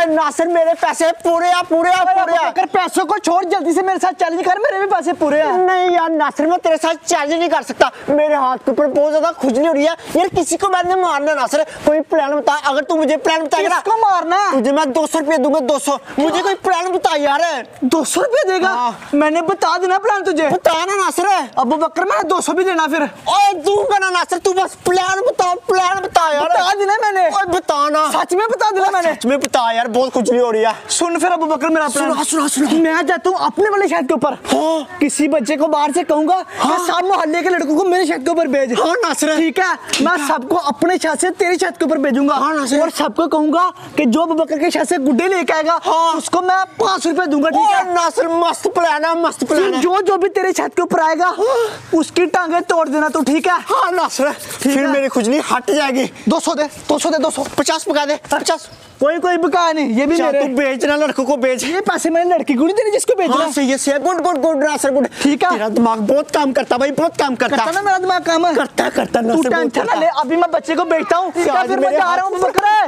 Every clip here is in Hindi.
नासिर मेरे पैसे पूरे आ पूरे आ पूरे आ। अगर पैसों को छोड़ जल्दी से मेरे साथ चैलेंज कर, मेरे भी पैसे पूरे आ। नहीं यार नासिर मैं तेरे साथ चैलेंज नहीं कर सकता, मेरे हाथ के ऊपर बहुत ज्यादा खुजली हो रही है यार। किसी को मैंने मारना नासिर, कोई प्लान बता। अगर तू मुझे प्लान बताएगा ना किसको मारना तुझे मैं 200 रुपये दूंगा 200। मुझे कोई प्लान बता यार। 200 रुपये देगा? मैंने बता देना प्लान तुझे। बता ना नासिर। अबू बकर मैं 200 भी देना फिर। ओए दूंगा ना नासिर, तू बस प्लान बता यार। बता देना मैंने। ओए बता ना। सच में बता देना मैंने। सच में बता यार, बहुत खुजली हो रही है। सुन फिर अबू बकर मेरा प्लान। सुना। मैं जाता हूँ अपने वाले छत के ऊपर। किसी बच्चे को बाहर से कहूंगा सब मोहल्ले के लड़कों को मेरे छत के ऊपर भेज। नासिर ठीक है, मैं सबको अपने छत से तेरी छत के ऊपर भेजूंगा। और सबको कहूंगा कि जो अबू बकर के छत से गुड्डे लेके आएगा उसको मैं 500 रुपए दूंगा। ठीक है नासिर, मस्त प्लान है, मस्त प्लान है। जो भी तेरे छत के ऊपर आएगा उसकी टांगे तोड़ देना तू। ठीक है? हाँ नासिर, फिर मेरी खुजली हट जाएगी। 200 दे 200 50 पका दे 50। कोई बका नहीं, ये भी मेरे। तू बेचना, लड़कों को बेच। ये पैसे मैंने लड़की को नहीं देने जिसको बेचना। हाँ सही है। Good Nasir good. ठीक है, तेरा दिमाग बहुत काम करता भाई, बहुत काम करता ना मेरा दिमाग काम करता तू टेंशन ना ले। अभी मैं बच्चे को बेचता हूँ, फिर मैं जा रहा हूँ।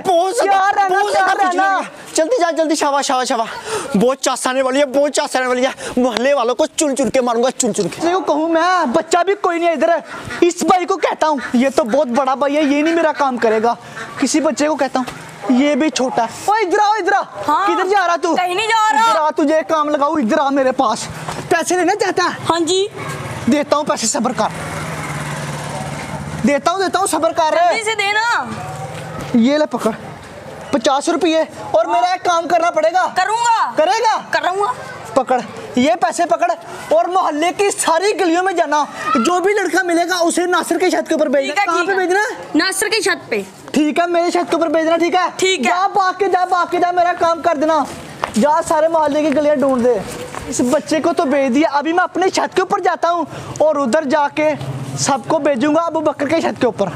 जल्दी शाबाश। बहुत चास आने वाली है, मोहल्ले वालों को चुन के मारूंगा, चुन के। कहूँ मैं बच्चा भी कोई नहीं इधर। इस भाई को कहता हूँ, ये तो बहुत बड़ा भाई है, ये नहीं मेरा काम करेगा। किसी बच्चे को कहता हूँ, ये भी छोटा है। ओए इधर आ। हाँ, किधर जा रहा तू? कहीं नहीं जा रहा। इधर आ, तुझे काम लगाऊ। इधर आ मेरे पास। पैसे लेना चाहता है? हाँ जी देता हूँ पैसे, सब्र कर। देता हूँ सब्र कर। जल्दी से देना। ये ले पकड़ 50 रुपये। और मेरा एक काम करना पड़ेगा। करूँगा। पकड़ ये पैसे पकड़, और मोहल्ले की सारी गलियों में जाना। जो भी लड़का मिलेगा उसे नासिर के छत के ऊपर भेजना। कहाँ पे भेजना? नासिर की छत पे। ठीक है, मेरे छत के ऊपर भेजना। ठीक है? जा बाकी जा मेरा काम कर देना। जा सारे मोहल्ले की गलियां ढूंढ दे। इस बच्चे को तो भेज दिया, अभी मैं अपने छत के ऊपर जाता हूँ और उधर जाके सबको भेजूंगा अबू बकर के छत के ऊपर।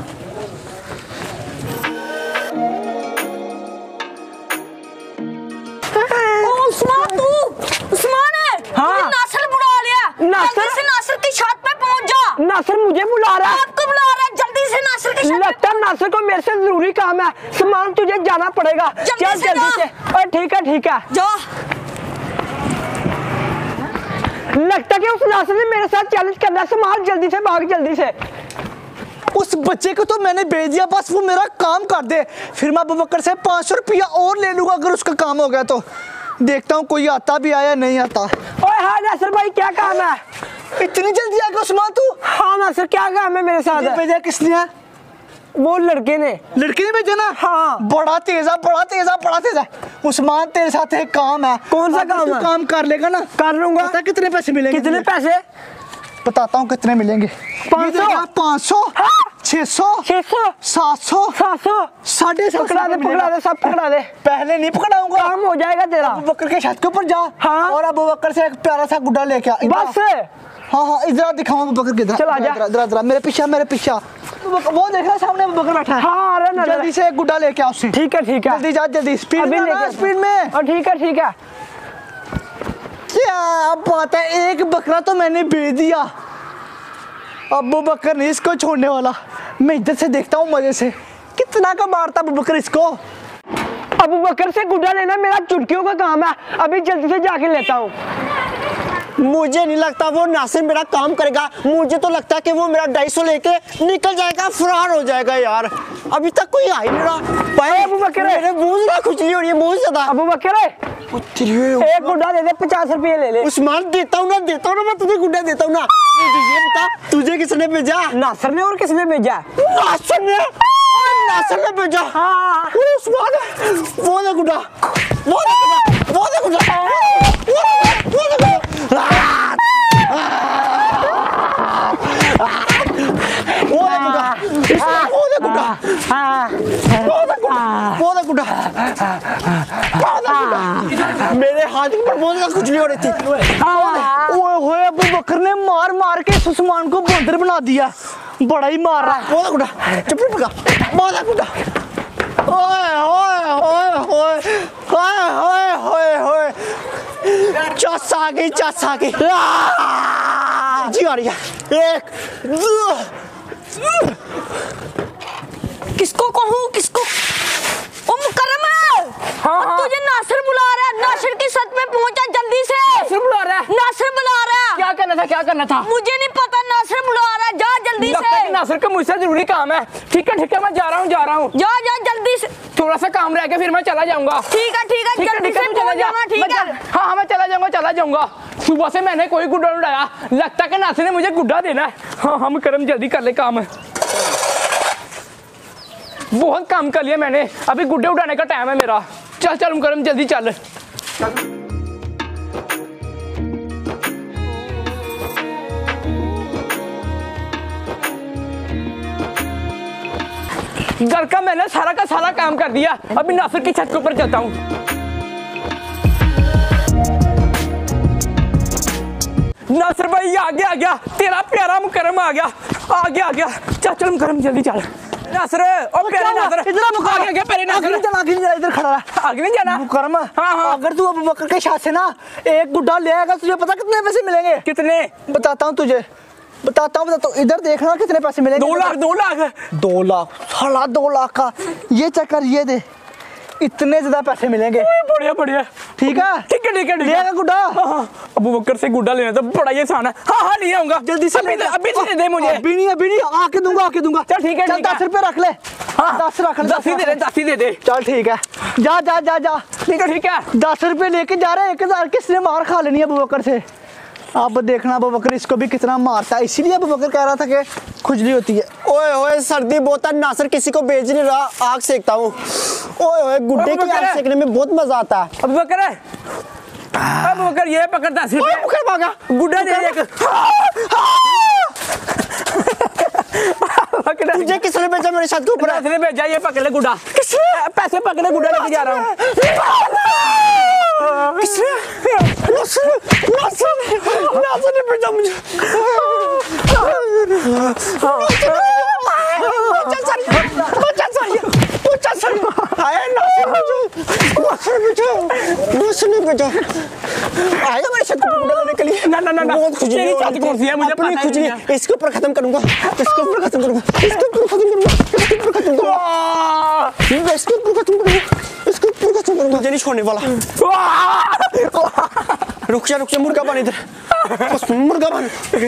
उस्मान है। हाँ। नासिर बुला लिया। नासिर से नासिर की छत पे पहुंच जा। नासिर मुझे बुला रहा है। आपको बुला रहा है, जल्दी से नासिर की छत। लगता है नासिर को मेरे से जरूरी काम है। सामान तुझे जाना पड़ेगा। चल जल्दी से। ठीक है जा। लगता कि उस नासिर ने मेरे साथ चैलेंज करना है। सामान जल्दी से भाग, जल्दी से। उस बच्चे को तो मैंने भेज दिया, बस वो मेरा काम कर दे, फिर मैं अबू बकर से 500 रुपया और ले लूंगा अगर उसका काम हो गया तो। देखता हूँ कोई आता भी आया नहीं आता। ओए हाँ नासिर भाई, क्या काम है? इतनी जल्दी आ गया उस्मान तू? हाँ नासिर, क्या काम है मेरे साथ? भेजा किसने? वो लड़के ने भेजा ना? हाँ। बड़ा तेज है उस्मान, तेरे साथ एक काम है। कौन सा काम है? काम कर लेगा ना? कर लूंगा। पता कितने पैसे मिलेंगे? कितने पैसे? बताता हूँ कितने मिलेंगे। 500 600 700 750 सब पकड़ा दे। पहले नहीं पकड़ाऊंगा, काम हो जाएगा तेरा। अबू बकर के छत के ऊपर जा। हाँ। और अबू बकर से एक प्यारा सा गुड्डा लेके आ। बस। हाँ इधर दिखाऊं अबू बकर किधर। चल आजा। इधर मेरे पीछे वो देख रहा सामने अबू बकर बैठा है। हाँ जल्दी से एक गुड्डा लेके आ उससे। ठीक है जल्दी जा, जल्दी स्पीड में। और ठीक है। क्या बात है, एक बकरा तो मैंने भेज दिया। अबू बकर नहीं इसको छोड़ने वाला। मैं इधर से देखता हूँ मजे से कितना का मारता अबू बकर इसको। अबू बकर से गुड्डा लेना मेरा चुटकियों का काम है, अभी जल्दी से जाके लेता हूँ। मुझे नहीं लगता वो नासिर मेरा काम करेगा। मुझे तो लगता है कि वो मेरा 250 लेके निकल जाएगा, फरार हो जाएगा यार। अभी तक कोई आ ही नहीं रहा। अबू बकर मेरे बहुत ज्यादा खुजली हो रही है, बहुत ज्यादा। अबू बकर एक गुड्डा दे दे, 50 रुपये ले ले। उस्मान देता हूँ ना, मैं तुझे गुड्डा देता हूँ ना। ये बता तुझे किसने भेजा? नासिर ने। और किसने भेजा? नासिर ने भेजा। हाँ। उस्मान वो दे गुड्डा। मेरे हाथ पर बहुत ज्यादा खुजली हो रही थी। ओए अबू बकर ने मार के उस्मान को बंदर बना दिया। बड़ा ही मार रहा है। चस आ गई जी आ रही है। एक किसको कहूँ? ओ मुकर्रम है। हाँ। तुझे क्या करना था? मुझे नहीं पता, नासिर बुला रहा है, जा जल्दी लगता है कि से। नासिर का मुझसे जरूरी काम है। ठीक है मैं जा रहा हूँ। जा जा जल्दी से। थोड़ा सा काम रह गया, फिर मैं चला जाऊंगा। ठीक है जल्दी से पहुंच जाना। ठीक है हाँ मैं चला जाऊंगा। सुबह से मैंने कोई गुड्डा नहीं उड़ाया, लगता है कि नासिर ने मुझे गुड्डा देना है। हाँ हम करम जल्दी कर ले काम। बहुत काम कर लिया मैंने, अभी गुड्डे उड़ाने का टाइम है मेरा। चल करम जल्दी चल। घर का मैंने सारा का सारा काम कर दिया, अभी नासिर की छत के ऊपर चलता हूँ। नासिर भाई आ गया, तेरा प्यारा मुकरम आ गया। चल मुकरम जल्दी चल। नासिर ओ प्यारे नासिर, इधर आ गया पहले नासिर। इधर खड़ा रहा, आगे नहीं जाना मुकरम। हाँ अगर तू अबू बकर के साथ से ना एक गुड्डा ले आएगा, तुझे पता कितने पैसे मिलेंगे? कितने? बताता हूँ तुझे, बताता हूँ। इधर देखना कितने पैसे मिलेंगे। 2 लाख 2 लाख, साला 2 लाख का। ये चक्कर ये दे, इतने ज्यादा पैसे मिलेंगे। बढ़िया ठीक है लेगा गुड्डा। अबू बकर से गुड्डा लेना तो बड़ा ही आसान है। हाँ ले आऊंगा जल्दी से। अभी से दे मुझे। अभी नहीं आके दूंगा। चल ठीक है 10 रुपए रख ले। 10 रख ले। 10 ही दे दे। चल ठीक है, जा। ठीक है 10 रुपए लेके जा रहे हैं। 1000 किसने मार खा लेनी है अबू बकर से। अब देखना अबू बकर इसको भी कितना मारता है, इसीलिए अबू बकर कह रहा था कि खुजली होती है। ओए सर्दी बहुत है, नासिर किसी को भेज नहीं रहा, आग सेकता हूँ। ओए गुड्डे की आग सेकने में बहुत मजा आता है। अबू बकर ये पकड़ 10 रुपए भागा, गुड्डा दे। तुझे किसने भेजा मेरे साथ के ऊपर? किसने भेजा? ये पकड़ ले गुड्डा। किसने? पैसे पकड़े, गुड्डा लेके जा रहा हूँ। नासिर ने भेजा मुझे। आएगा मेरे साथ गुड्डा लेने के लिए। ना बहुत खुजली है मुझे अपनी खुजली इसके ऊपर खत्म करूंगा। मुझे नहीं छोड़ने वाला। रुक जा मुर्गा बन इधर, मुर्गा बन।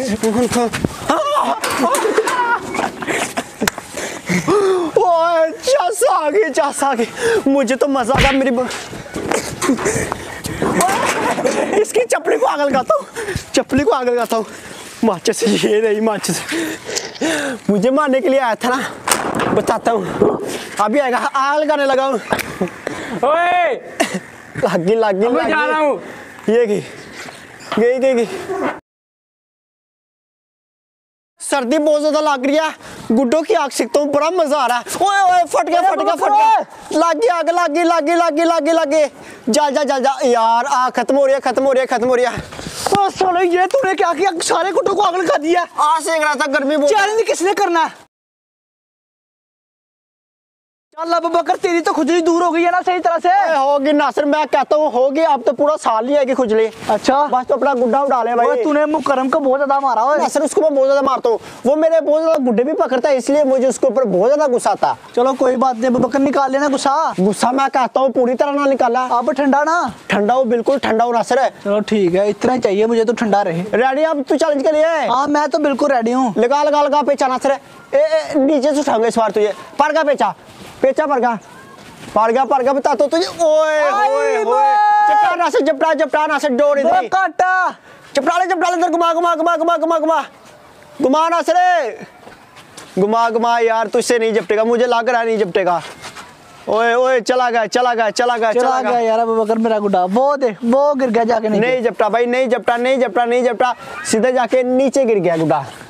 चस आ गई। मुझे तो मजा आ गया। मेरी इसकी चप्पली को आग लगाता हूँ। माचिस ये रही माचिस, मुझे मारने के लिए आया था ना, बताता हूँ अभी आएगा। आग लगाने लगा हूँ। लागी मैं जा रहा हूँ। ये गई। सर्दी बहुत ज्यादा लग रही है, गुड्डों की आग सेकता हूँ, बड़ा मजा आ रहा है। ओए फट गया। लागी आग। जा यार, आग खत्म हो रही है। साले ये तूने क्या किया? सारे गुड्डों को आग लगा दिया। आग सेक रहा था, गर्मी बहुत। चैलेंज किसने करना है? चल अबू बकर, तेरी तो खुजली दूर हो गई है ना सही तरह से? होगी नासिर, मैं कहता हूँ होगी। अब तो पूरा साल ही है कि खुजली। अच्छा, बस तो अपना गुड्डा उड़ा ले भाई। तूने मुकरम को बहुत ज्यादा मारा है। नासिर उसको मैं बहुत ज्यादा मारता हूँ, वो मेरे बहुत ज्यादा गुड्डे भी पकड़ता है, इसलिए मुझे उसके ऊपर बहुत ज्यादा गुस्सा आता। चलो कोई बात नहीं अबू बकर, निकाल लेना गुस्सा मैं कहता हूँ पूरी तरह ना निकाला। अब ठंडा हो, बिल्कुल ठंडा हो नासिर। चलो ठीक है, इतना चाहिए मुझे तो ठंडा रहे। रेडी अब तू चैलेंज के लिए? हाँ मैं तो बिल्कुल रेडी हूँ। लगा पेचा नासिर। नीचे से उठाऊंगा इस बार तुझे। पड़गा पेचा बता तो तुझे। ओए जपटा ना से डोर इधर काटा। चपटा ले इधर, घुमा ना से घुमा यार, तुझसे नहीं झपटेगा, मुझे लग रहा है नहीं झपटेगा। ओए चला गया यार अबू बकर मेरा गुड्डा। वो देख, वो गिर गया जाके। नहीं झपटा भाई, नहीं झपटा, सीधे जाके नीचे गिर गया गुड्डा।